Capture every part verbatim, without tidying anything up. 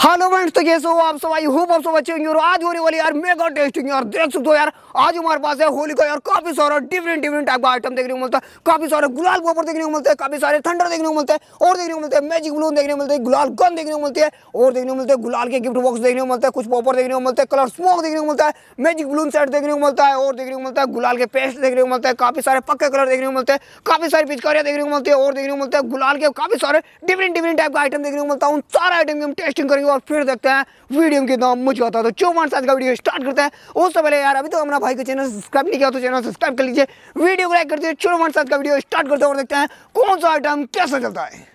Hello friends, तो कैसे हो आप सब? आई होप आप सब अच्छे होंगे। और आज होने वाली यार मेगा टेस्टिंग यार, देख सकते हो यार आज हमारे पास है होली का यार काफी सारा डिफरेंट डिफरेंट टाइप का आइटम देखने को मिलता है। काफी सारे गुलाल पॉपर देखने को मिलते हैं, काफी सारे थंडर देखने को मिलते हैं और देखने को मिलते हैं मैजिक बलून देखने को मिलते हैं, गुलाल गन देखने को मिलती है और देखने को मिलते हैं गुलाल के गिफ्ट बॉक्स देखने को मिलते हैं, कुछ पॉपर देखने को मिलते हैं, कलर स्मोक देखने को मिलता है, मैजिक बलून सेट देखने को मिलता है और देखने को मिलता है गुलाल के पेस्ट देखने को मिलता है, काफी सारे पक्के कलर देखने को मिलते हैं, काफी सारी पिचकारियां देखने को मिलती है और देखने को मिलता है गुलाल के काफी सारे डिफरेंट डिफरेंट टाइप का आइटम देखने को मिलता है। उन सारे आइटम की हम टेस्टिंग करेंगे और फिर देखते हैं वीडियो में कितना मजा आता है। तो चौवन साल का वीडियो स्टार्ट करते हैं। उससे पहले यार अभी तो हमारा भाई का चैनल सब्सक्राइब नहीं किया तो चैनल सब्सक्राइब कर लीजिए, वीडियो को लाइक कर दीजिए। चौवन साल का वीडियो स्टार्ट करते हैं और देखते हैं कौन सा आइटम कैसा चलता है।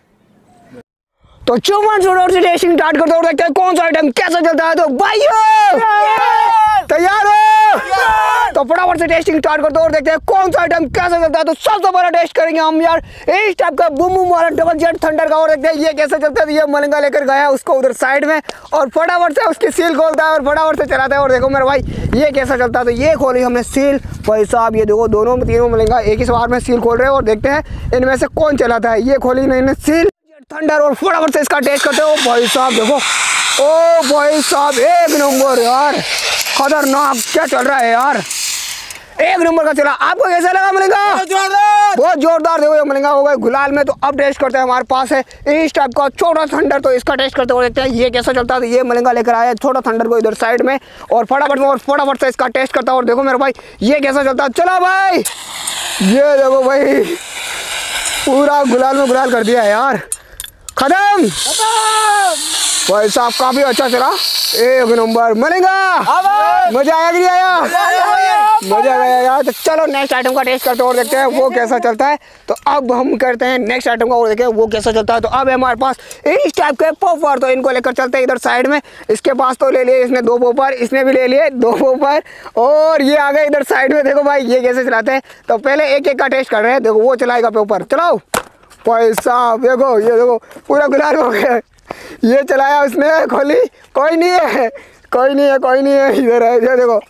तो चौवन सौ से टेस्टिंग स्टार्ट करते हैं और देखते हैं कौन सा आइटम कैसा चलता है। तो भाइयों तैयार हो? तो फटाफट से टेस्टिंग स्टार्ट करते हैं और देखते हैं कौन सा आइटम कैसा चलता है। तो सबसे पहले टेस्ट करेंगे हम यार इस टाइप का बूम बूम वाला डबल जेट थंडर का और देखते हैं ये कैसा चलता है। तो ये मलिंगा लेकर गया है उसको उधर साइड में और फटाफट से उसकी सील खोलता है और फटाफट से चलाता है और देखो मेरे भाई ये कैसा चलता है। तो ये खोली हमने सील, भाई साहब ये देखो दोनों तीनों मलिंगा एक ही बार में सील खोल रहे हैं और देखते हैं इनमें से कौन चलाता है। ये खोली इन्होंने सील थंडर और फटाफट से इसका टेस्ट करते हो। भाई साहब देखो, ओ भाई साहब एक नंबर यार, खतरनाक क्या चल रहा है यार, एक नंबर का चला। आपको कैसा लगा मलिंगा? बहुत जोरदार। देखो ये मलिंगा हो गए गुलाल में। तो अब टेस्ट करते हैं, हमारे पास है इस टाइप का छोटा थंडर, तो इसका टेस्ट करते हुए देखते हैं ये कैसा चलता है। तो ये मलिंगा लेकर आया है छोटा थंडर को इधर साइड में और फटाफट में और फटाफट से इसका टेस्ट करता है और देखो मेरे भाई ये कैसा चलता है। चलो भाई ये देखो भाई पूरा गुलाल में गुलाल कर दिया है यार, खत्म। भाई साहब काफी अच्छा चला, एक नंबर मलिंगा। मजा आया कि नहीं आया? मजा आया यार। तो चलो नेक्स्ट आइटम का टेस्ट करते हैं और देखते हैं वो कैसा चलता है। तो अब हम करते हैं नेक्स्ट आइटम का और देखते हैं वो कैसा चलता है। तो अब हमारे पास इस टाइप के पॉपर, तो इनको लेकर चलते हैं इधर साइड में। इसके पास तो ले लिए इसने दो पॉपर, इसने भी ले लिए दो पॉपर और ये आ गए इधर साइड में। देखो भाई ये कैसे चलाते हैं। तो पहले एक एक का टेस्ट कर रहे हैं। देखो वो चलाएगा पॉपर, चलाओ। भाई साहब देखो ये देखो पूरा गुलाल हो गया, ये चलाया उसने, खोली कोई नहीं है कोई नहीं है कोई नहीं है इधर है, ये देखो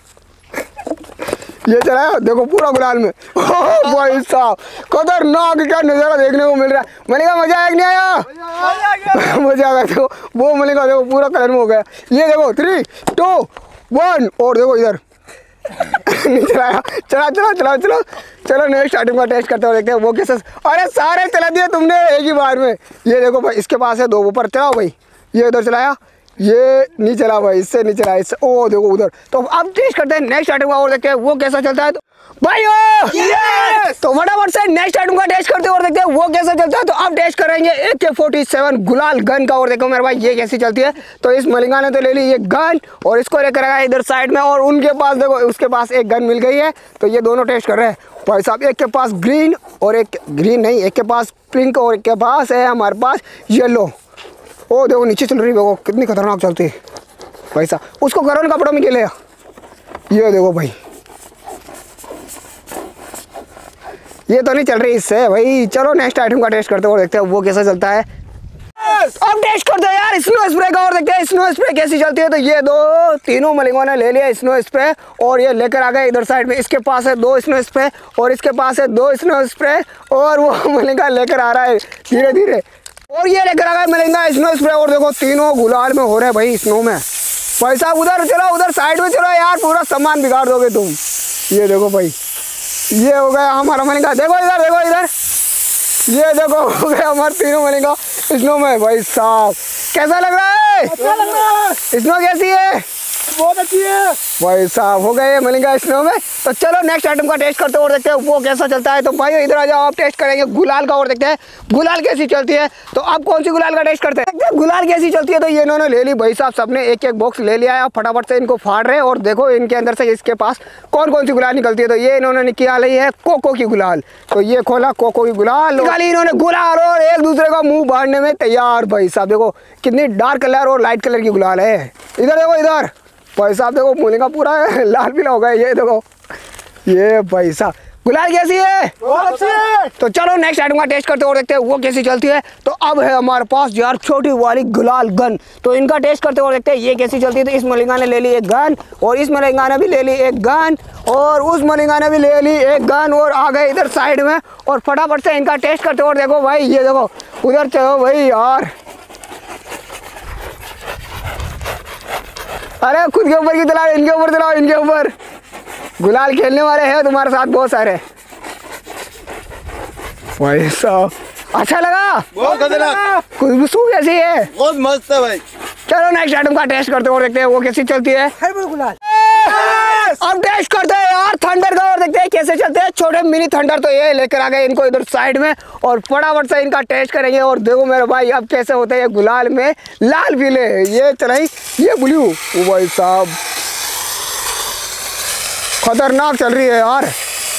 ये चलाया देखो पूरा गुलाल में। भाई साहब खतरनाक क्या नज़ारा देखने को मिल रहा है। मलिंगा मजा आया कि नहीं आया? मजा आ गया। देखो वो मलिंगा देखो पूरा कलर में हो गया। ये देखो थ्री टू वन और देखो इधर नहीं चलाया, चला चला चला चलो चलो नेक्स्ट आइटम का टेस्ट करते हुए देखते हैं वो कैसे। अरे सारे चला दिए तुमने एक ही बार में। ये देखो भाई इसके पास है दो ऊपर, चलाओ भाई। ये उधर चलाया, ये नहीं चला भाई, इससे नहीं चला, इससे ओ देखो उधर। तो अब टेस्ट करते हैं नेक्स्ट आइटम का और देखते हैं वो कैसा चलता है। तो भाइयों yes! तो फटाफट से नेक्स्ट आइटम का टेस्ट करते हैं और देखते हैं वो कैसा चलता है। तो अब टेस्ट करेंगे ए के फोर्टी सेवन गुलाल गन का और देखो मेरे भाई ये कैसी चलती है। तो इस मलिंगा ने तो ले ली ये गन और इसको लेकर आया इधर साइड में और उनके पास देखो उसके पास एक गन मिल गई है। तो ये दोनों टेस्ट कर रहे हैं भाई साहब। एक के पास ग्रीन और एक ग्रीन नहीं, एक के पास पिंक और एक के पास है हमारे पास येलो। ओ देखो नीचे चल रही है, देखो कितनी खतरनाक चलती है भाई साहब। उसको करो कपड़ों में खेले, ये देखो भाई ये तो नहीं चल रही इससे भाई। चलो नेक्स्ट आइटम का टेस्ट करते हैं और देखते हैं वो कैसा चलता है। अब टेस्ट करते हैं यार स्नो स्प्रे का और देखते हैं स्नो स्प्रे कैसी चलती है। तो ये दो तीनों मलिंगों ने ले लिया स्नो स्प्रे और ये लेकर आ गए इधर साइड में। इसके पास है दो स्नो स्प्रे और इसके पास है दो स्नो स्प्रे और वो मलिंगा लेकर आ रहा है धीरे धीरे और ये लेकर आ गए मलिंगा स्नो स्प्रे और देखो तीनों गुलाल में हो रहे हैं भाई स्नो में। भाई साहब उधर चलो, उधर साइड में चलो यार, पूरा सामान बिगाड़ दोगे तुम। ये देखो भाई ये हो गया हमारा मलिंगा, देखो इधर देखो इधर, ये देखो हो गया हमारे तीनों मलिंगा स्नो में। भाई साहब कैसा लग रहा है? अच्छा लग रहा है। स्नो कैसी है? बहुत अच्छी है भाई साहब, हो गए मलिंगा स्नो में। तो चलो नेक्स्ट आइटम का टेस्ट करते हैं और देखते हैं वो कैसा चलता है। तो भाई इधर आ जाओ, आप टेस्ट करेंगे गुलाल का और देखते हैं गुलाल कैसी चलती है। तो आप कौन सी गुलाल का टेस्ट करते हैं? गुलाल कैसी चलती है। तो ये इन्होंने ले ली भाई साहब, सबने एक एक बॉक्स ले लिया है। फटाफट से इनको फाड़ रहे हैं और देखो इनके अंदर से इसके पास कौन कौन सी गुलाल निकलती है। तो ये इन्होंने निकाल ली है कोको की गुलाल। तो ये खोला कोको की गुलाल, निकाली इन्होंने गुलाल और एक दूसरे का मुंह बांटने में तैयार। भाई साहब देखो कितनी डार्क कलर और लाइट कलर की गुलाल है। इधर देखो इधर भाई साहब देखो मलिंगा पूरा लाल पीला हो गया। ये देखो ये भाई साहब गुलाल कैसी है? बहुत अच्छी है। तो चलो नेक्स्ट आइटम का टेस्ट करते हैं और देखते हैं वो कैसी चलती है। तो अब है हमारे पास यार छोटी वाली गुलाल गन, तो इनका टेस्ट करते हैं और देखते हैं ये कैसी चलती है। तो इस मलिंगा ने ले ली एक गन और इस मलिंगा ने भी ले ली एक गन और उस मलिंगा ने भी ले ली एक गन और आ गए इधर साइड में और फटाफट से इनका टेस्ट करते हैं और देखो भाई ये देखो उधर चलो भाई यार अरे खुद के ऊपर की चलाओ, इनके ऊपर चलाओ, इनके ऊपर। गुलाल खेलने वाले हैं तुम्हारे साथ बहुत सारे। भाई साहब अच्छा लगा, बहुत अच्छा लगा, खुशबू कैसी है? बहुत मस्त है भाई। चलो नेक्स्ट आइटम का टेस्ट करते हैं और देखते हैं वो कैसी चलती है। गुलाल अब टेस्ट करते हैं यार थंडर का और देखते हैं कैसे चलते हैं। छोटे मिनी थंडर तो ये लेकर आ गए इनको इधर साइड में और फटाफट से इनका टेस्ट करेंगे। और देखो मेरे भाई अब कैसे होते हैं गुलाल में लाल पीले। ये चलाई ये ब्लू। ओ भाई साहब खतरनाक चल रही है यार।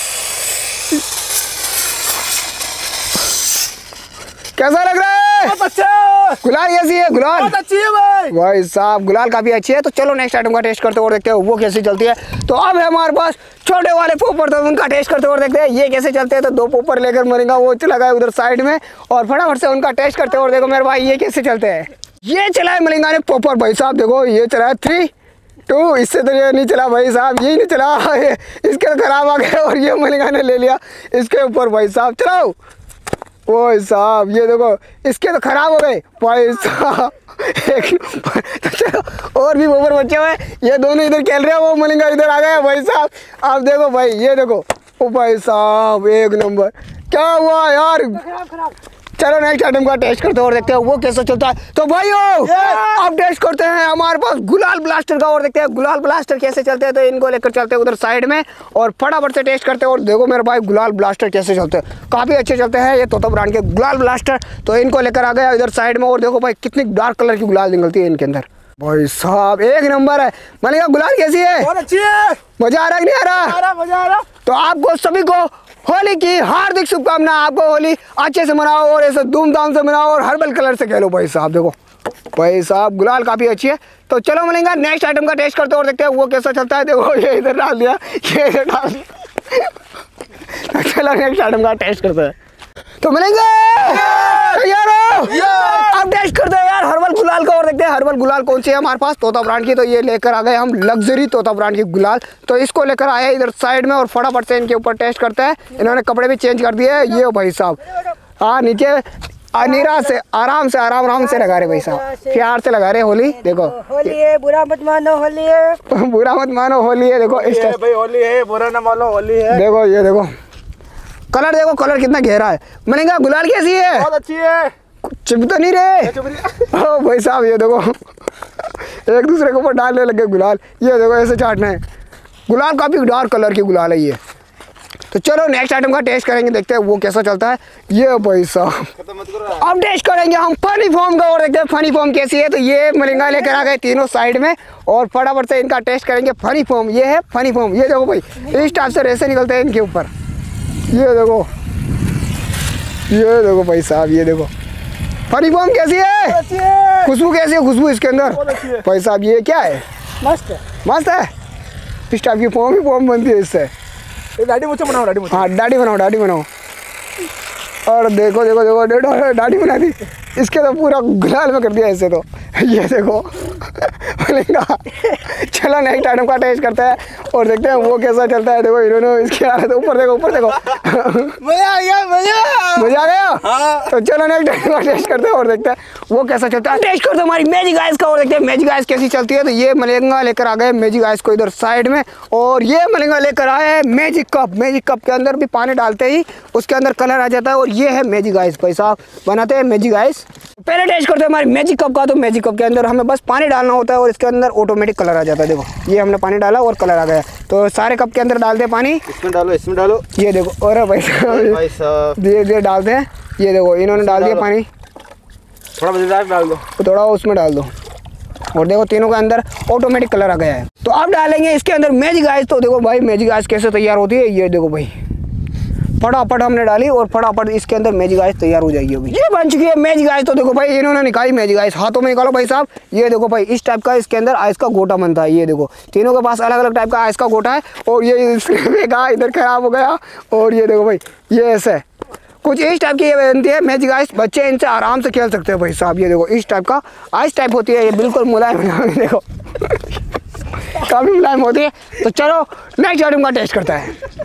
कैसा लग रहा है? बहुत अच्छा। गुलाल कैसी है? गुलाल बहुत अच्छी है भाई। भाई साहब गुलाल काफी अच्छी है। तो चलो नेक्स्ट आइटम का टेस्ट करते और देखते हैं वो कैसी चलती है। तो अब है हमारे पास छोटे वाले पोपर, तो उनका टेस्ट करते और देखते हैं ये कैसे चलते हैं। तो दो पोपर लेकर मरेंगा वो चला गया उधर साइड में और फटाफट से उनका टेस्ट करते और देखो मेरे भाई ये कैसे चलते हैं। ये चला है मलिंगा ने पोपर भाई साहब, देखो ये चला है थ्री टू, इससे तो ये नहीं चला भाई साहब, यही नहीं चला इसके तो खराब आ गया और ये मलिंगा ने ले लिया इसके ऊपर भाई साहब। चलाओ भाई साहब ये देखो इसके तो खराब हो गए भाई साहब एक तो चलो और भी ऊपर बच्चे हुए, ये दोनों इधर खेल रहे हैं, वो मलिंगा इधर आ गया भाई साहब। आप देखो भाई ये देखो ओ भाई साहब एक नंबर। क्या हुआ यार? खराब खराब। चलो नेक्स्ट आइटम का टेस्ट करते हैं और देखते हैं वो कैसा चलता है। तो भाइयों अब टेस्ट करते हैं हमारे पास गुलाल ब्लास्टर का और देखते हैं गुलाल ब्लास्टर कैसे चलते हैं। तो इनको लेकर चलते हैं उधर साइड में और फटाफट से टेस्ट करते हैं और देखो मेरे भाई गुलाल ब्लास्टर कैसे चलते हैं, काफ़ी अच्छे चलते हैं ये तोता ब्रांड के गुलाल ब्लास्टर। तो इनको लेकर आ गया इधर साइड में और देखो भाई कितनी डार्क कलर की गुलाल निकलती है इनके अंदर। भाई साहब एक नंबर है। मलिंगा गुलाल कैसी है? बहुत अच्छी है। मजा आ रहा है कि नहीं आ रहा? आ रहा, मजा आ रहा। तो आपको सभी को होली की हार्दिक शुभकामना। आपको होली अच्छे से मनाओ और ऐसे धूमधाम से मनाओ और हर्बल कलर से खेलो भाई साहब। देखो भाई साहब गुलाल काफ़ी अच्छी है। तो चलो मिलेंगे नेक्स्ट आइटम का टेस्ट करते हैं और देखते हैं वो कैसा चलता है। देखो ये इधर डाल दिया, ये इधर डाल दिया। तो चलो नेक्स्ट आइटम का टेस्ट करते हैं। तो मिलेंगे यार अब टेस्ट करते हैं यार हर्बल गुलाल का और देखते हैं हर्बल गुलाल कौन सी है हमारे पास तोता ब्रांड की। तो ये लेकर आ गए हम लग्जरी तोता ब्रांड की गुलाल। तो इसको लेकर आए इधर साइड में और फटाफट से इनके ऊपर टेस्ट करते हैं। इन्होंने कपड़े भी चेंज कर दिए ये भाई साहब। हाँ नीचे अनीरा से आराम से आराम आराम से लगा रहे भाई साहब, प्यार से लगा रहे। होली देखो होली है, बुरा मत मानो होली है। बुरा मत मानो होली है। देखो इस भाई होली है, बुरा ना मानो होली है। देखो ये देखो कलर, देखो कलर कितना गहरा है। मलिंगा गुलाल कैसी है? बहुत अच्छी है। चिप तो नहीं रहे ओ भाई साहब ये देखो एक दूसरे के ऊपर डालने लगे गुलाल। ये देखो ऐसे चाटना है गुलाल, काफ़ी डार्क कलर की गुलाल है ये। तो चलो नेक्स्ट आइटम का टेस्ट करेंगे, देखते हैं वो कैसा चलता है। ये भाई साहब अब टेस्ट करेंगे हम फनी फॉर्म का और देखते हैं फनी फॉर्म कैसी है। तो ये मलिंगा लेकर आ गए तीनों साइड में और फटाफट से इनका टेस्ट करेंगे। फनी फॉर्म ये है फनी फॉर्म। ये देखो भाई इस टाइप से रेसे निकलते हैं इनके ऊपर। ये देखो ये देखो भाई साहब ये देखो फनी फॉर्म कैसी है? खुशबू कैसी है? खुशबू इसके अंदर भाई साहब ये क्या है? मस्त है, मस्त है। इस टाइप की फॉर्म ही फॉर्म बनती है इससे। दाढ़ी मुझे बनाओ, दाढ़ी मुझे। हाँ दाढ़ी बनाओ, दाढ़ी बनाओ। और देखो देखो देखो देखो दाढ़ी बना दी इसके तो पूरा गुलाल में कर दिया इससे। तो ये देखो मलिंगा। चलो नेक्स्ट आइटम का टेस्ट करते हैं और देखते हैं वो कैसा चलता है। देखो इन्होंने इसकी हालत ऊपर देखो ऊपर देखो मजा आ गया, मजा मजा आ गया। हाँ। तो चलो नेक्स्ट आइटम का टेस्ट करते हैं और देखते हैं वो कैसा चलता है। टेस्ट करते हैं हमारी मैजिक आइस का और देखते हैं मैजिक आइस कैसी चलती है। तो ये मलिंगा लेकर आ गए मैजिक आइस को इधर साइड में और ये मलिंगा लेकर आए हैं मैजिक कप। मैजिक कप के अंदर भी पानी डालते ही उसके अंदर कलर आ जाता है और ये है मैजिक आइस। भाई साहब बनाते हैं मैजिक आइस। पहले टेस्ट करते हैं हमारी मैजिक कप का। तो मैजिक कप के अंदर हमें बस पानी डालना होता है और इसके अंदर ऑटोमेटिक कलर आ जाता है। देखो ये हमने पानी डाला और कलर आ गया। तो सारे कप के अंदर डालते हैं पानी। इसमें डालो, इसमें डालो। ये देखो और भाई साहब भाई साहब धीरे धीरे डालते हैं। ये देखो इन्होंने डाल दिया पानी, थोड़ा मजेदार डाल दो, थोड़ा उसमें डाल दो और देखो तीनों के अंदर ऑटोमेटिक कलर आ गया है। तो अब डालेंगे इसके अंदर मैजिक आइस। तो देखो भाई मैजिक आइस कैसे तैयार होती है। ये देखो भाई फटाफट हमने डाली और फटाफट इसके अंदर मैजिक आइस तैयार हो जाएगी। अभी ये बन चुकी है मैजिक आइस। तो देखो भाई इन्होंने निकाली मैजिक आइस, हाथों में निकालो भाई साहब। ये देखो भाई इस टाइप का इसके अंदर आइस का गोटा बनता है। ये देखो तीनों के पास अलग अलग टाइप का आइस का गोटा है और ये इधर खराब हो गया और ये देखो भाई ये ऐसे कुछ इस टाइप की ये बनती है मैजिक आइस। बच्चे इनसे आराम से खेल सकते हैं भाई साहब। ये देखो इस टाइप का आइस टाइप होती है, ये बिल्कुल मुलायम देखो काफ़ी मुलायम होती है। तो चलो नेक्स्ट आइटम का टेस्ट करता है।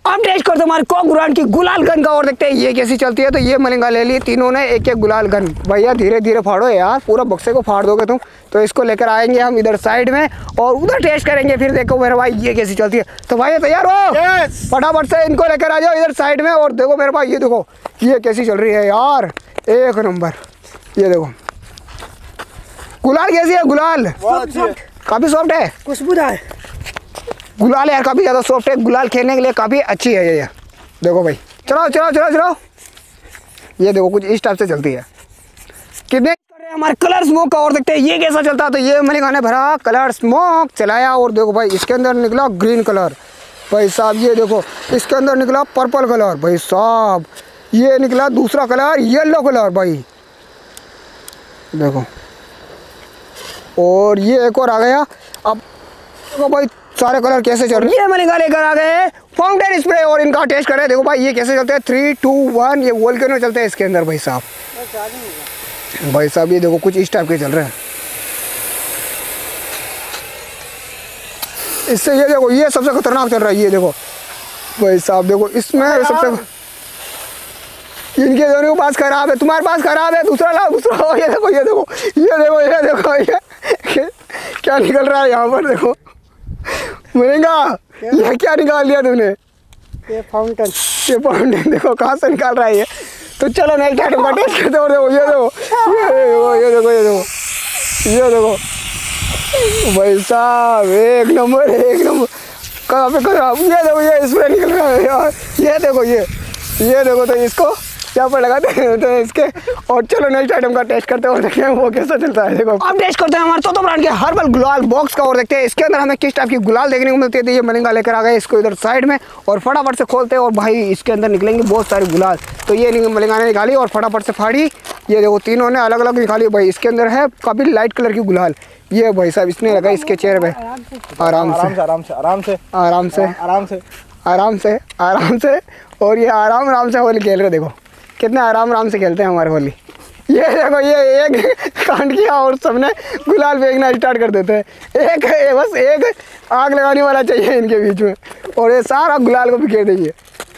अब टेस्ट करते हमारे कॉक ब्रांड की गुलाल गन का और देखते हैं ये कैसी चलती है। तो ये मलिंगा ले ली तीनों ने एक एक गुलाल गन। भैया धीरे धीरे फाड़ो यार, पूरा बक्से को फाड़ दोगे तुम। तो इसको लेकर आएंगे हम इधर साइड में और उधर टेस्ट करेंगे। फिर देखो मेरे भाई ये कैसी चलती है। तो भाई तैयार हो? Yes! फटाफट से इनको लेकर आ जाओ इधर साइड में और देखो मेरे भाई ये देखो ये कैसी चल रही है यार, एक नंबर। ये देखो गुलाल कैसी है? गुलाल बहुत अच्छी है। काफी सॉफ्ट है, खुशबूदार गुलाल यार काफी ज्यादा सॉफ्ट है। गुलाल खेलने के लिए काफी अच्छी है ये। देखो भाई चलो चलो चलो चलो, ये देखो कुछ इस टाइप से चलती है। कितने कर रहे हैं हमारे कलर स्मोक का और देखते हैं ये कैसा चलता है। तो ये मलिंगा ने भरा कलर स्मोक चलाया और देखो भाई इसके अंदर निकला ग्रीन कलर भाई साहब। ये देखो इसके अंदर निकला पर्पल कलर भाई साहब। ये निकला दूसरा कलर येलो कलर भाई देखो। और ये एक और आ गया। अब देखो भाई सारे कलर कैसे चल रहे हैं। ये मलिंगा लेकर आ गए फाउंटेन स्प्रे और इनका टेस्ट करें। देखो भाई ये कैसे चलते हैं, थ्री टू वन। ये वोल्केनो चलते हैं इसके अंदर भाई साहब। भाई साहब ये देखो कुछ इस टाइप के चल रहे हैं। इससे ये देखो ये सबसे खतरनाक चल रहा है। ये देखो भाई साहब देखो इसमें सबसे इनके दोनों के पास खराब है, तुम्हारे पास खराब है, दूसरा लाओ दूसरा लाओ। ये देखो ये देखो ये देखो ये देखो ये क्या निकल रहा है यहाँ पर। देखो मलिंगा ये क्या निकाल लिया तुमने? ये फाउंटेन ये फाउंटेन देखो कहाँ से निकाल रहा है ये। तो चलो नेक्स्ट आइटम का टेस्ट करते हो। देखो ये देखो ये देखो ये देखो ये देखो ये देखो भाई साहब एक नंबर एक नंबर। कहाँ पे खराब? ये देखो ये स्प्रे निकल रहा है यार। ये देखो ये ये देखो। तो इसको यहाँ पर लगाते हैं तो इसके और चलो नेक्स्ट आइटम का टेस्ट करते हैं और देखते हैं वो कैसा चलता है। देखो अब टेस्ट करते हैं हमारे तोतो ब्रांड के हर्बल गुलाल बॉक्स का और देखते हैं इसके अंदर हमें किस टाइप की गुलाल देखने को मिलती है। तो ये मलिंगा लेकर आ गए इसको इधर साइड में और फटाफट से खोलते हैं और भाई इसके अंदर निकलेंगे बहुत सारी गुलाल। तो ये मलिंगा ने निकाली और फटाफट से फाड़ी। ये देखो तीनों ने अलग अलग निकाली भाई। इसके अंदर है काफ़ी लाइट कलर की गुलाल। ये भाई साहब इसने लगाई इसके चेहरे पे आराम से आराम से आराम से आराम से आराम से आराम से आराम से। और ये आराम आराम से होली खेल रहे। देखो कितने आराम आराम से खेलते हैं हमारे होली। ये देखो ये एक कांड किया और सबने गुलाल फेंकना स्टार्ट कर देते हैं। एक ए, बस एक आग लगाने वाला चाहिए इनके बीच में और ये सारा गुलाल को बिखेर देंगे।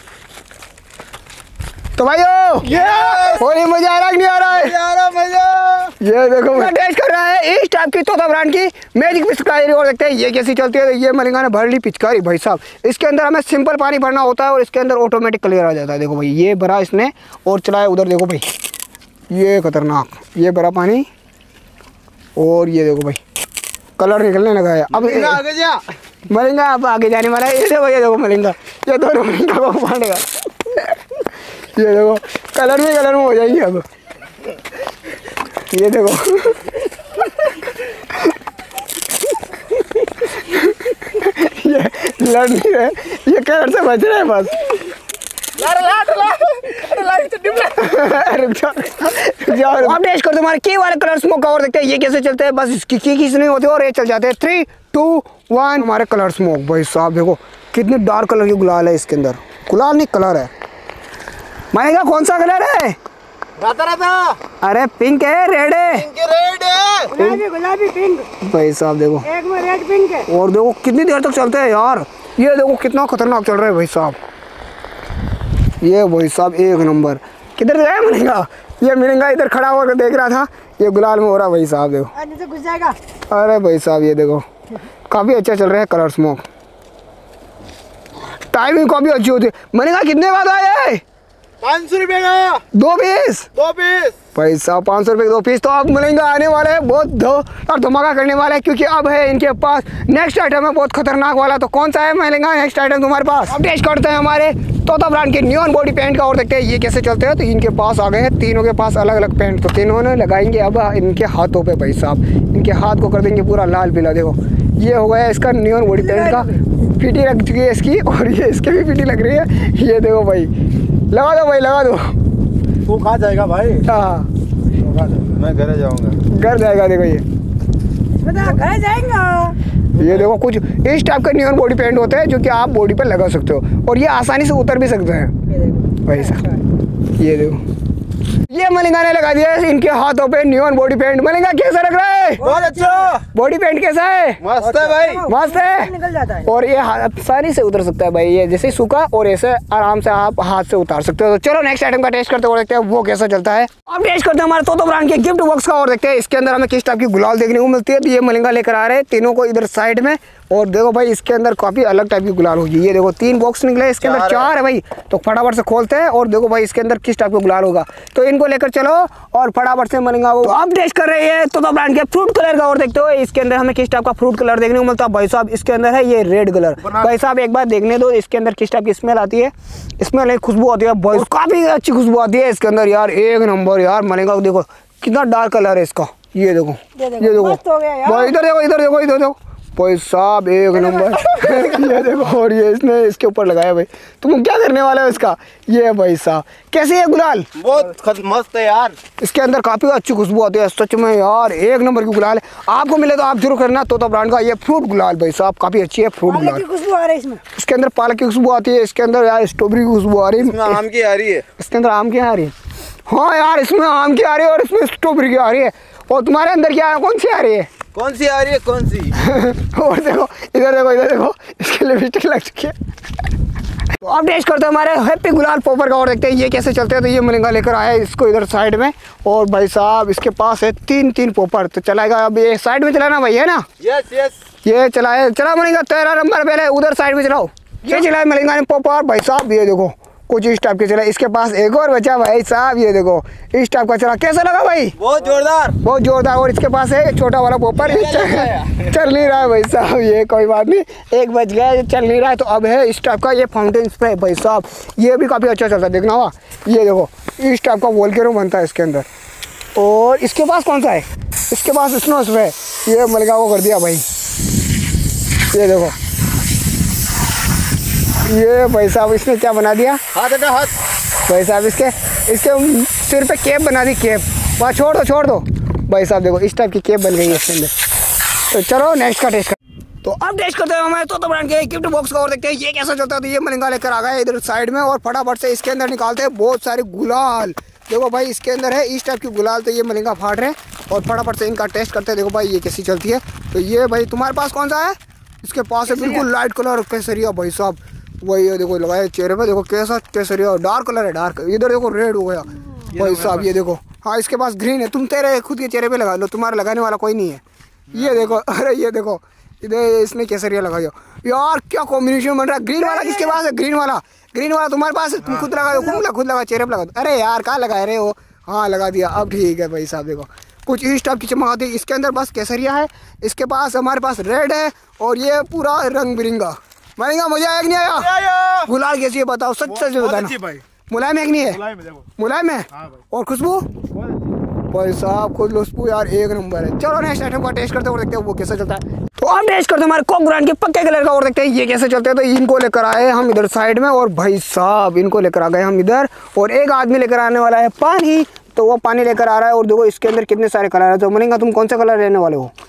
तो भाइयों होली मजा आ रहा है कि नहीं आ रहा है? आ रहा मजा। ये देखो मैं टेस्ट कर रहा है इस टाइप की तोता ब्रांड की मैजिक पिचकारी और देखते हैं ये कैसी चलती है। तो ये मलिंगा ने भर ली पिचकारी भाई साहब। इसके अंदर हमें सिंपल पानी भरना होता है और इसके अंदर ऑटोमेटिक क्लियर आ जाता है। देखो भाई ये भरा इसने और चलाया उधर। देखो भाई ये खतरनाक ये भरा पानी और ये देखो भाई कलर निकलने लगा है। अब आगे जा मलिंगा अब आगे जाने वाला है। ये देखो ये देखो मलिंगा ये दोनों मलिंगा को फाड़ेगा। ये देखो कलर में कलर में हो जाएंगे अब। ये देखो ये लड़ नहीं रहे, ये कलर से बच रहे हैं बस। रुक जाओ रुक जाओ। अब टेस्ट करते हमारे की वाले कलर स्मोक का और देखते हैं ये कैसे चलते हैं। बस इसकी की किस नहीं होती और ये चल जाते हैं। थ्री टू वन हमारे कलर स्मोक भाई साहब। देखो कितने डार्क कलर की गुलाल है इसके अंदर। गुलाल नहीं कलर है। मलिंगा कौन सा कलर है? राता राता अरे पिंक है रेड है? रेड है। गुलाबी गुलाबी पिंक भाई साहब देखो एक में रेड पिंक है। और देखो कितनी देर तक चलते हैं यार। ये देखो कितना खतरनाक चल रहा है भाई साहब। ये भाई साहब एक नंबर। किधर गया मलिंगा? ये मलिंगा इधर खड़ा होकर देख रहा था। ये गुलाल में हो रहा भाई साहब देखो। आज तो घुस जाएगा। अरे भाई साहब ये देखो काफ़ी अच्छा चल रहा है कलर स्मोक। टाइमिंग काफ़ी अच्छी होती है। मलिंगा कितने बाद आए? पाँच सौ रुपये का दो पीस दो पीस भाई साहब पाँच सौ रुपये के दो पीस। तो अब मलिंगा आने वाले हैं बहुत दो और धमाका करने वाला है क्योंकि अब है इनके पास नेक्स्ट आइटम है बहुत खतरनाक वाला। तो कौन सा है मलिंगा नेक्स्ट आइटम तुम्हारे पास? अब टेस्ट करते हैं हमारे तोता ब्रांड के नियॉन बॉडी पेंट का और देखते हैं ये कैसे चलते हैं। तो इनके पास आ गए हैं तीनों के पास अलग अलग पेंट। तो तीनों ने लगाएंगे अब इनके हाथों पे भाई साहब। इनके हाथ को कर देंगे पूरा लाल पीला। देखो ये हो गया इसका नियॉन बॉडी पेंट का। पीटी लग चुकी है इसकी और ये इसके भी पीटी लग रही है। ये देखो भाई लगा दो भाई लगा दो। तू कहाँ जाएगा भाई? हाँ मैं घर जाऊंगा। घर जाएगा। देखो ये बता घर जाएंगे। ये देखो कुछ इस टाइप का नियॉन बॉडी पेंट होते हैं जो कि आप बॉडी पर लगा सकते हो और ये आसानी से उतर भी सकते हैं भाई साहब। ये देखो ये मलिंगा ने लगा दिया है इनके हाथों पे नियॉन बॉडी पेंट। मलिंगा कैसा लग रहा है? बहुत अच्छा, बॉडी पेंट कैसा है? मस्त है भाई, मस्त है। निकल जाता है। और ये आसानी से उतर सकता है भाई, ये जैसे सूखा और ऐसे आराम से आप हाथ से उतार सकते हो। तो चलो नेक्स्ट आइटम का टेस्ट करते हो, देखते हैं वो कैसा चलता है। अब टेस्ट करते हैं हमारे तोतो ब्रांड के गिफ्ट बॉक्स का और देखते हैं इसके अंदर हमें किस टाइप की गुलाल देखने को मिलती है। तो ये मलिंगा लेकर आ रहे हैं तीनों को इधर साइड में, और देखो भाई इसके अंदर काफी अलग टाइप की गुलाल होगी। ये देखो तीन बॉक्स निकले, इसके अंदर चार है भाई। तो फटाफट से खोलते हैं और देखो भाई इसके अंदर किस टाइप का गुलाल होगा। तो इनको लेकर चलो और फटाफट से मलिंगा वो अब टेस्ट कर रहे हैं तोतो ब्रांड के फ्रूट कलर का। और देखते हो इसके अंदर हमें किस टाइप का फ्रूट कलर देखने को मिलता है। भाई साहब इसके अंदर है ये रेड कलर। भाई साहब एक बार देखने दो इसके अंदर किस टाइप की स्मेल आती है। स्मेल खुशबू आती है भाई, काफी अच्छी खुशबू आती है इसके अंदर यार, एक नंबर यार। मलिंगा को देखो कितना डार्क कलर है इसका, ये देखो ये देखो, ये देखो मस्त हो गया यार। भाई, इधर देखो इधर देखो इधर देखो भाई साहब एक नंबर। ये देखो, और ये इसने इसके ऊपर लगाया भाई। तुम क्या करने वाले हो इसका? ये भाई साहब कैसे है गुलाल? बहुत खत- मस्त है यार। इसके अंदर काफी अच्छी खुशबू आती है सच में यार, एक नंबर की गुलाल है। आपको मिले तो आप जरूर करना तोता ब्रांड का ये फ्रूट गुलाल भाई साहब, काफी अच्छी है फ्रूट पालक गुलाल। की खुशबू आ रही है इसमें। इसके अंदर पालक की खुशबू आती है, इसके अंदर यार स्ट्रॉबेरी की खुशबू आ रही इसमें है, आम की आ रही है। इसके अंदर आम की आ रही है। हाँ यार इसमें आम की आ रही है और इसमें स्ट्रॉबेरी की आ रही है। और तुम्हारे अंदर क्या है, कौन सी आ रही है? कौन सी आ रही है, कौन सी? और देखो इधर देखो इधर देखो, इसके लिपस्टिक लग चुकी है। तो अब टेस्ट करते हैं हमारे हैप्पी गुलाल पॉपर का और देखते हैं ये कैसे चलते हैं। तो ये मलिंगा लेकर आया है इसको इधर साइड में, और भाई साहब इसके पास है तीन तीन पॉपर। तो चलाएगा अब ये साइड में चलाना भाई, है ना? Yes yes. ये चलाए चला मलिंगा, तेरह नंबर पहले उधर साइड में चलाओ। ये चलाए मलिंगा ने पॉपर भाई साहब, ये देखो कुछ इस टाइप के चला। इसके पास एक और बचा भाई साहब, ये देखो इस टाइप का चला। कैसा लगा भाई? बहुत जोरदार, बहुत जोरदार। और इसके पास है छोटा वाला पॉपर, ये चल, चल नहीं रहा है भाई साहब। ये कोई बात नहीं, एक बच गया, चल नहीं रहा है। तो अब है इस टाइप का ये फाउंटेन स्प्रे भाई साहब, ये भी काफ़ी अच्छा चलता है, देखना हुआ। ये देखो इस टाइप का वोल्केनो बनता है इसके अंदर। और इसके पास कौन सा है? इसके पास स्नो स्प्रे, ये मलिंगा को कर दिया भाई। ये देखो ये भाई साहब इसने क्या बना दिया, हाथ हटा हाथ। भाई साहब इसके इसके सिर पे कैप बना दी, कैप। वहाँ छोड़ दो छोड़ दो भाई साहब, देखो इस टाइप की कैप बन गई है इसके अंदर। तो चलो नेक्स्ट का टेस्ट कर। तो अब टेस्ट करते हैं हमारे तोता ब्रांड के गिफ्ट बॉक्स का और देखते हैं ये कैसा चलता है। तो ये मलिंगा लेकर आ गया इधर साइड में, और फटाफट से इसके अंदर निकालते हैं बहुत सारे गुलाल। देखो भाई इसके अंदर है इस टाइप की गुलाल। तो ये मलिंगा फाड़ रहे हैं और फटाफट से इनका टेस्ट करते हैं। देखो भाई ये कैसी चलती है। तो ये भाई तुम्हारे पास कौन सा है? इसके पास है बिल्कुल लाइट कलर केसरिया भाई साहब। वही ये देखो लगाया चेहरे पे, देखो कैसा केसरिया डार्क कलर है, डार्क। इधर देखो रेड हो गया भाई साहब, ये देखो। हाँ इसके पास ग्रीन है, तुम तेरे खुद के चेहरे पे लगा लो, तुम्हारा लगाने वाला कोई नहीं है। ये देखो, अरे ये देखो इधर इसने केसरिया लगाया यार, क्या कॉम्बिनेशन बन रहा है। ग्रीन वाला किसके पास है? ग्रीन वाला, ग्रीन वाला तुम्हारे पास है, तुम खुद लगा दो, खुद खुद लगा चेहरे पे लगा दो। अरे यार कहाँ लगा रहे हो? हाँ लगा दिया, अब ठीक है भाई साहब। देखो कुछ इस टाइप की चमक आती है। इसके अंदर बस केसरिया है, इसके पास हमारे पास रेड है, और ये पूरा रंग बिरंगा। मलिंगा मजा आया कि नहीं आया? गुलाल कैसी है बताओ, सच सच बताना। मुलायम है कि नहीं है? मुलायम है। और खुशबू भाई साहब खुद खुशबू यार एक नंबर है। चलो नेक्स्ट आइटम का टेस्ट करते हैं और देखते हैं वो कैसा चलता है। तो अब टेस्ट करते हैं हमारे कॉक ब्रांड के पक्के कलर का और देखते हैं ये कैसे चलते हैं। तो इनको लेकर आए हम इधर साइड में, और भाई साहब इनको लेकर आ गए हम इधर, और एक आदमी लेकर आने वाला है पानी। तो वो पानी लेकर आ रहा है, और देखो इसके अंदर कितने सारे कलर है। तो मलिंगा तुम कौन सा कलर लेने वाले हो?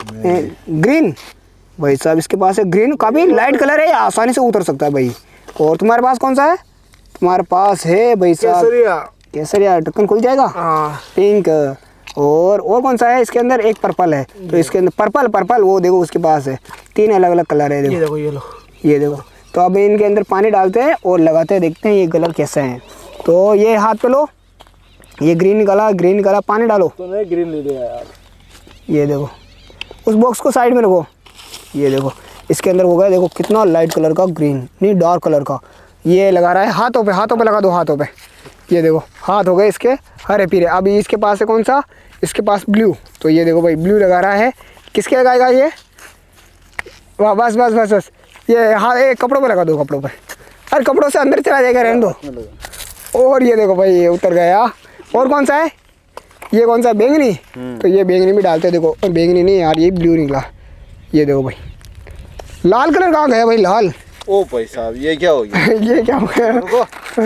ग्रीन भाई साहब इसके पास है ग्रीन, काफ़ी लाइट कलर है, आसानी से उतर सकता है भाई। और तुम्हारे पास कौन सा है? तुम्हारे पास है भाई साहब केसरिया। केसरिया, ढक्कन खुल जाएगा। पिंक। और और कौन सा है इसके अंदर? एक पर्पल है। तो इसके अंदर पर्पल पर्पल वो देखो उसके पास है, तीन अलग अलग कलर है। देखो ये देखो ये लो, ये देखो। तो अब इनके अंदर पानी डालते हैं और लगाते हैं, देखते हैं ये कलर कैसे हैं। तो ये हाथ पे लो, ये ग्रीन निकाला, ग्रीन निकाला, पानी डालो। तूने ग्रीन ले लिया यार। ये देखो उस बॉक्स को साइड में रखो। ये देखो इसके अंदर हो गया, देखो कितना लाइट कलर का ग्रीन, नहीं डार्क कलर का। ये लगा रहा है हाथों पे, हाथों पे लगा दो, हाथों पे। ये देखो हाथ हो गए इसके हरे पीले। अभी इसके पास है कौन सा? इसके पास ब्लू। तो ये देखो भाई ब्लू लगा रहा है। किसके लगाएगा ये? वाह बस बस बस बस। ये हाँ एक कपड़ों पे लगा दो, कपड़ों पे। अरे कपड़ों से अंदर चला जाएगा, रहने दो। और ये देखो भाई ये उतर गया। और कौन सा है? ये कौन सा? बैंगनी। तो ये बैंगनी भी डालते हैं, देखो। और बैंगनी नहीं यार, ये ब्लू निकला। ये देखो भाई लाल कलर कहाँ गया भाई? लाल। ओ भाई साहब ये क्या हो गया? ये क्या हो गया?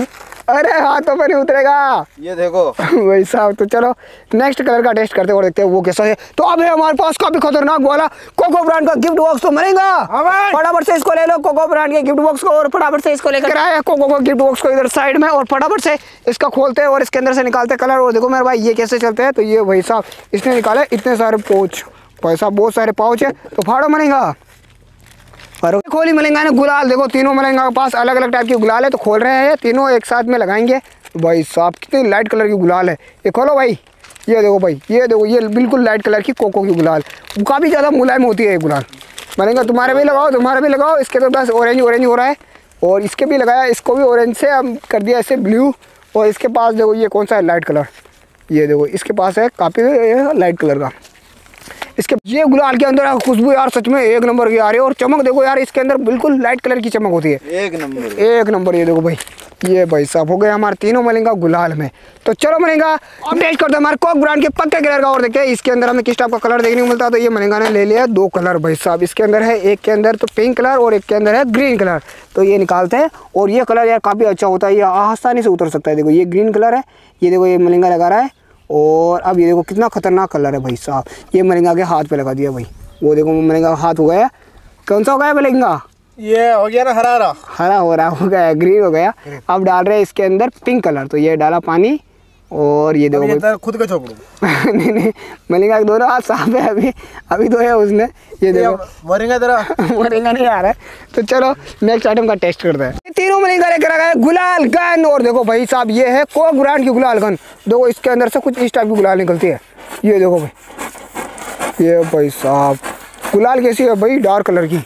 अरे हाथों पर नहीं उतरेगा। ये देखो भाई साहब तो चलो नेक्स्ट कलर का टेस्ट करते और देखते हैं वो कैसा है। तो अब है हमारे पास काफी खतरनाक वाला कोको ब्रांड का गिफ्ट बॉक्स तो मिलेगा। फटाफट से इसको ले लो कोको ब्रांड के गिफ्ट बॉक्स को और फटाफट से इसको लेकर आया कोको को गिफ्ट बॉक्स को इधर साइड में और फटाफट से इसका खोलते हैं और इसके अंदर से निकालते कलर। और देखो मेरे भाई ये कैसे चलते हैं। तो ये भाई साहब इसने निकाले इतने सारे पाउच, भाई साहब बहुत सारे पाउच है। तो फाड़ो मिलेगा और खोली मलेंगा ने गुलाल। देखो तीनों मलेंगा के पास अलग अलग टाइप की गुलाल है। तो खोल रहे हैं तीनों एक साथ में लगाएंगे। भाई साहब कितनी लाइट कलर की गुलाल है। ये खोलो भाई, ये देखो भाई, ये देखो ये बिल्कुल लाइट कलर की कोको की गुलाल, काफ़ी ज़्यादा मुलायम होती है ये गुलाल। मलेंगा तुम्हारे भी लगाओ, तुम्हारे भी लगाओ। इसके तो बस ऑरेंज ऑरेंज हो रहा है और इसके भी लगाया, इसको भी ऑरेंज से हम कर दिया ऐसे ब्लू। और इसके पास देखो ये कौन सा है लाइट कलर, ये देखो इसके पास है काफ़ी लाइट कलर का। इसके ये गुलाल के अंदर खुशबू यार सच में एक नंबर की आ रही है। और चमक देखो यार इसके अंदर बिल्कुल लाइट कलर की चमक होती है, एक नंबर एक नंबर। ये देखो भाई, ये भाई साहब हो गए हमारे तीनों मलेंगा गुलाल में। तो चलो मलेंगा अब टेस्ट करते हैं हमारे कोक ब्रांड के पक्के कलर का और देखते हैं इसके अंदर हमें किस टाइप का कलर देखने को मिलता है। तो ये मलेंगा ने ले लिया दो कलर भाई साहब। इसके अंदर है एक के अंदर तो पिंक कलर और एक के अंदर है ग्रीन कलर। तो ये निकालते हैं और ये कलर यार काफ़ी अच्छा होता है, ये आसानी से उतर सकता है। देखो ये ग्रीन कलर है, ये देखो ये मलेंगा लगा रहा है। और अब ये देखो कितना खतरनाक कलर है भाई साहब। ये मलेंगा के हाथ पे लगा दिया भाई, वो देखो मलेंगा का हाथ हो गया। कौन सा हो गया मलेंगा? ये हो गया ना हरा हरा हरा हो रहा हो गया, ग्रीन हो गया। अब डाल रहे हैं इसके अंदर पिंक कलर। तो ये डाला पानी और ये देखो ये खुद का चोपड़ू नहीं नहीं मलेंगा के दोनों हाथ साफ है अभी, अभी तो है उसने। ये देखो मरेंगा तेरा मलेंगा नहीं आ रहा है। तो चलो नेक्स्ट आइटम का टेस्ट करते हैं। तीनों मलेंगा लेकर आ गए गुलाल गन। और देखो भाई साहब ये है कोक ब्रांड की गुलाल गन। देखो इसके अंदर से कुछ इस टाइप की गुलाल निकलती है। ये देखो भाई, ये भाई साहब गुलाल कैसी है भाई, डार्क कलर की।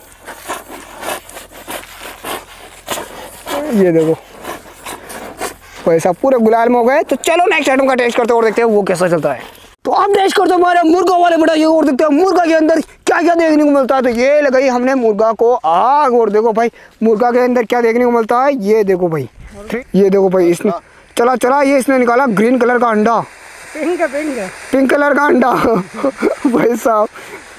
ये देखो भाई साहब पूरे गुलाल में हो गए। तो चलो नेक्स्ट आइटम का टेस्ट करते हैं और देखते हैं वो कैसा चलता है। तो आप टेस्ट करते हैं हमारे मुर्गा वाले बेटा ये और देखते हैं मुर्गा के अंदर क्या क्या देखने को मिलता है। तो ये लगाई हमने मुर्गा को आग और देखो भाई मुर्गा के अंदर क्या देखने को मिलता है। ये देखो भाई, ये देखो भाई इसने चला चला ये इसने निकाला ग्रीन कलर का अंडा, पिंक पिंक पिंक कलर का अंडा भाई साहब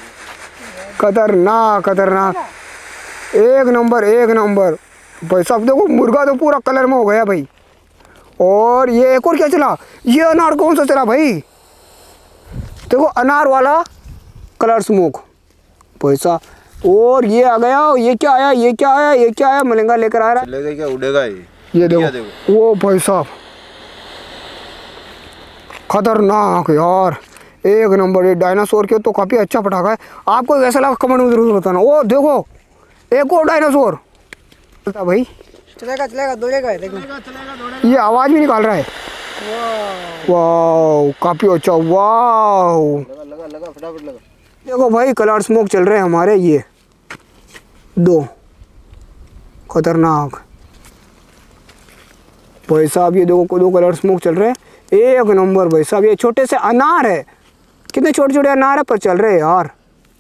खतरनाक खतरनाक एक नंबर एक नंबर भाई साहब। देखो मुर्गा तो पूरा कलर में हो गया भाई। और ये एक और क्या चला, ये अनार कौन सा चला भाई, देखो अनार वाला कलर स्मोक भाई साहब। और ये आ गया, ये क्या आया, ये क्या आया, ये क्या आया, मलेंगा लेकर आ रहा है। चलेगा क्या उड़ेगा ये ये देखो, देखो वो भाई साहब खतरनाक यार एक नंबर। ये डायनासोर के तो काफ़ी अच्छा पटाखा है। आपको कैसा लगा कमेंट में जरूर बताना। ओ देखो एक और डायनासोर भाई, चलेगा चलेगा दौड़ेगा देखो, ये आवाज़ भी निकाल रहा है। वाह काफ़ी अच्छा, वाह लगा लगा लगा फटाफट लगा। देखो भाई कलर स्मोक चल रहे हैं हमारे, ये दो खतरनाक भाई साहब। ये देखो दो कलर स्मोक चल रहे हैं एक नंबर भाई साहब। ये छोटे से अनार है, कितने छोटे छोटे अनार है पर चल रहे हैं यार।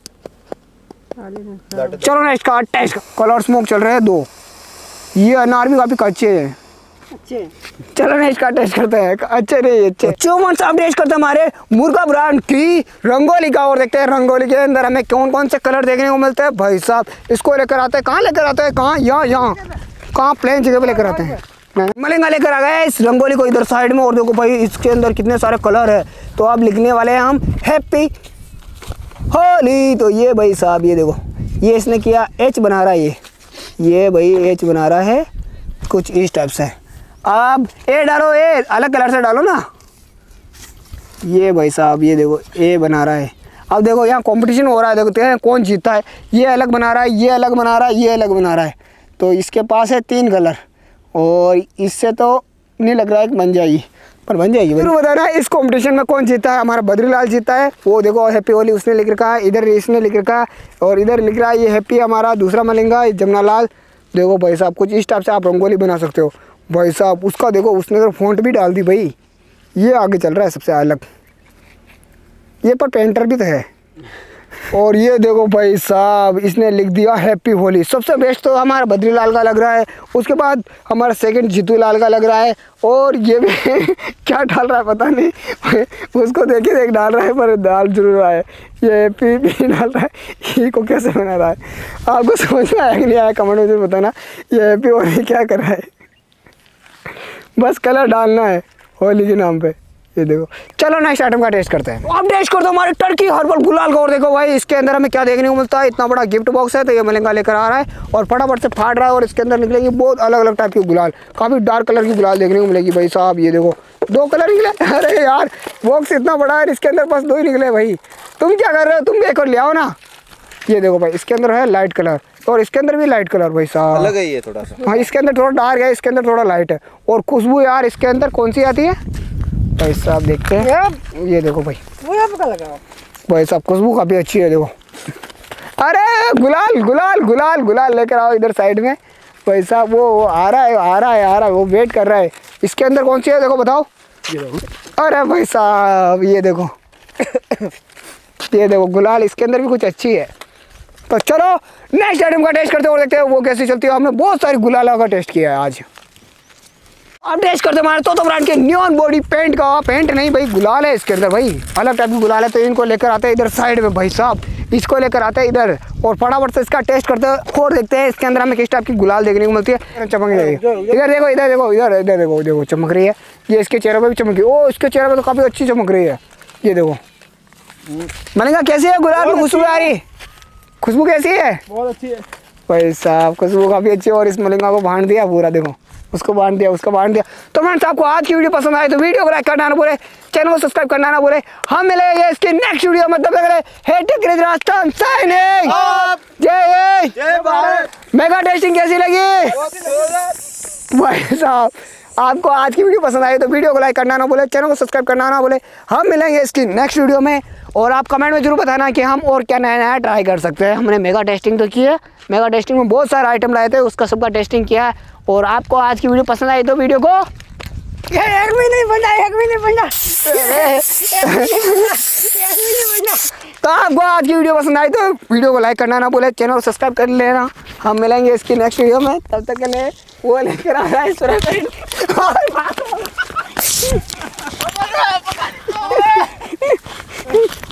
चलो नेक्स्ट का टेस्ट, कलर स्मोक चल रहे हैं दो, ये अनार भी काफ़ी कच्चे हैं। अच्छे चलो नेक्स्ट का टेस्ट करते हैं, अच्छे नहीं अच्छे। चौवन साहब टेस्ट करते हैं हमारे मुर्गा ब्रांड की रंगोली का और देखते हैं रंगोली के अंदर हमें कौन कौन से कलर देखने को मिलते हैं भाई साहब। इसको लेकर आते हैं, कहाँ लेकर आते हैं, कहाँ, यहाँ यहाँ कहाँ प्लेन जगह पे लेकर आते हैं। मलेंगा लेकर आ गए इस रंगोली को इधर साइड में। और देखो भाई इसके अंदर कितने सारे कलर है। तो अब लिखने वाले हैं हम हैप्पी होली। तो ये भाई साहब ये देखो ये इसने किया एच बना रहा है, ये ये भाई एच बना रहा है कुछ इस टाइप से। अब ए डालो, ए अलग कलर से डालो ना। ये भाई साहब ये देखो ए बना रहा है। अब देखो यहाँ कंपटीशन हो रहा है, देखते हैं कौन जीतता है। ये अलग बना रहा है, ये अलग बना रहा है, ये अलग बना रहा है। तो इसके पास है तीन कलर और इससे तो नहीं लग रहा है कि बन जाएगी, पर बन जाएगी। फिर बताना इस कंपटीशन में कौन जीता है। हमारा बद्रीलाल जीता है, वो देखो हैप्पी होली उसने लिख रखा है, इधर इसने लिख रखा है और इधर लिख रहा है ये हैप्पी हमारा दूसरा मलेंगा जमुना लाल। देखो भाई साहब कुछ इस टाइप से आप रंगोली बना सकते हो भाई साहब। उसका देखो उसने तो फॉन्ट भी डाल दी भाई, ये आगे चल रहा है सबसे अलग, ये पर पेंटर भी तो है। और ये देखो भाई साहब इसने लिख दिया हैप्पी होली। सबसे बेस्ट तो हमारा बद्रीलाल का लग रहा है, उसके बाद हमारा सेकंड जीतू लाल का लग रहा है। और ये भी क्या डाल रहा है पता नहीं, उसको देखिए देख डाल रहा है पर डाल जरूर रहा है। ये हैप्पी भी डाल रहा है, ये को कैसे बना रहा है आपको समझ में आया कि नहीं आया कमेंट में जरूर बताना। ये हैप्पी होली क्या कर रहा है बस कलर डालना है होली के नाम पे। ये देखो, चलो नेक्स्ट आइटम का टेस्ट करते हैं। अब टेस्ट कर दो हमारे टर्की हर्बल गुलाल का। और देखो भाई इसके अंदर हमें क्या देखने को मिलता है, इतना बड़ा गिफ्ट बॉक्स है। तो ये मलिंगा लेकर आ रहा है और फटाफट से फाड़ रहा है और इसके अंदर निकलेगी बहुत अलग अलग टाइप की गुलाल, काफ़ी डार्क कलर की गुलाल देखने को मिलेगी भाई साहब। ये देखो दो कलर निकले। अरे यार बॉक्स इतना बड़ा है, इसके अंदर बस दो ही निकले भाई। तुम क्या कर रहे हो, तुम भी एक और ले आओ ना। ये देखो भाई इसके अंदर है लाइट कलर और इसके अंदर भी लाइट कलर भाई साहब, अलग है ये थोड़ा सा। हाँ इसके अंदर थोड़ा डार्क है, इसके अंदर थोड़ा लाइट है। और खुशबू यार इसके अंदर कौन सी आती है भाई साहब, देखते हैं। ये देखो भाई पूरा पका लगा भाई साहब खुशबू काफ़ी अच्छी है। देखो अरे गुलाल गुलाल गुलाल गुलाल लेकर आओ इधर साइड में भाई साहब। वो वो आ रहा है आ रहा है आ रहा है, वो वेट कर रहा है। इसके अंदर कौन सी है देखो, बताओ। अरे भाई साहब ये देखो ये देखो गुलाल, इसके अंदर भी कुछ अच्छी है। तो चलो नेक्स्ट आइटम का टेस्ट करते हैं और देखते हैं वो कैसी चलती है। हमने बहुत सारी गुलाला का टेस्ट किया है आज। अब टेस्ट करते हैं हमारे तोतो ब्रांड के नियॉन बॉडी पेंट का। पेंट नहीं भाई गुलाल है इसके अंदर भाई, अलग टाइप की गुलाल है। तो इनको लेकर आते हैं इधर साइड में भाई साहब, इसको लेकर आते हैं इधर और फटाफट से इसका टेस्ट करते हैं और देखते हैं इसके अंदर हमें किस टाइप की गुलाल देखने को मिलती है। चमक रही है, इधर देखो इधर देखो इधर इधर देखो देखो चमक रही है। ये इसके चेहरे पर भी चमक रही है। ओ इसके चेहरे पर तो काफ़ी अच्छी चमक रही है। ये देखो मलिंगा कैसी है गुलाल में खुशबू आ रही, खुशबू कैसी है बहुत अच्छी है भाई साहब, खुशबू काफ़ी अच्छी है। और इस मलिंगा को बांट दिया पूरा, देखो उसको बांट दिया उसको बांट दिया। तो फ्रेंड्स आपको आज की वीडियो पसंद आए तो वीडियो को लाइक करना ना भूले, चैनल को सब्सक्राइब करना ना भूले। हम मिलेंगे इसकी नेक्स्ट वीडियो में, तब तक के लिए हे टेक राजस्थान साइनिंग। जय जय भारत। मेगा टेस्टिंग कैसी लगी भाई साहब? आपको आज की वीडियो पसंद आई तो वीडियो को लाइक करना ना भूले, चैनल को सब्सक्राइब करना ना भूले। हम मिलेंगे इसकी नेक्स्ट वीडियो में और आप कमेंट में जरूर बताना कि हम और क्या नया नया ट्राई कर सकते हैं। हमने मेगा टेस्टिंग तो की है, मेगा टेस्टिंग में बहुत सारे आइटम लाए थे, उसका सबका टेस्टिंग किया है। और आपको आज की वीडियो पसंद आई तो वीडियो को ये एक भी नहीं बना, एक भी नहीं बना, तो आपको आज की वीडियो पसंद आई तो वीडियो को लाइक करना ना भूले, चैनल को सब्सक्राइब कर लेना। हम मिलेंगे इसकी नेक्स्ट वीडियो में, तब तक के लिए वो लेकर आ रहा है सुरेश।